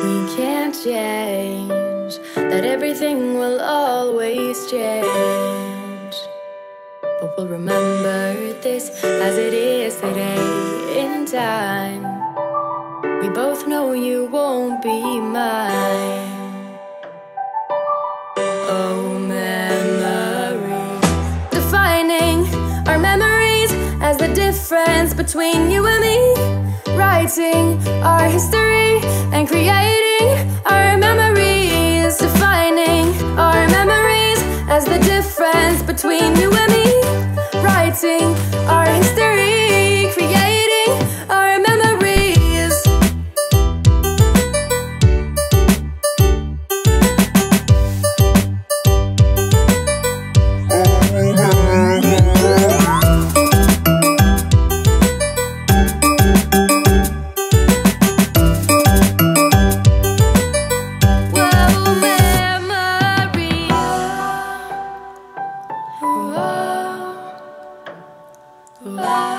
we can't change, that everything will always change. But we'll remember this as it is today in time. We both know you won't be mine. Oh, memories, defining our memories as the difference between you and me. Writing our history and creating our memories. Defining our memories as the difference between you and me. Writing our history, creating our memories. Wow.